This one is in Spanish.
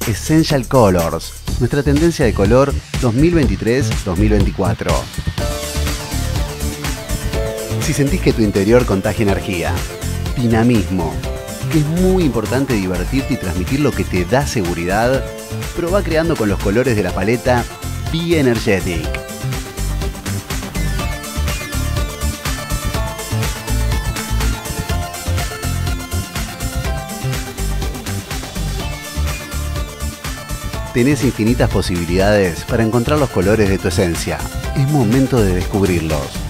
Essential Colors, nuestra tendencia de color 2023-2024. Si sentís que tu interior contagia energía, dinamismo, que es muy importante divertirte y transmitir lo que te da seguridad, probá creando con los colores de la paleta Be Energetic. Tenés infinitas posibilidades para encontrar los colores de tu esencia. Es momento de descubrirlos.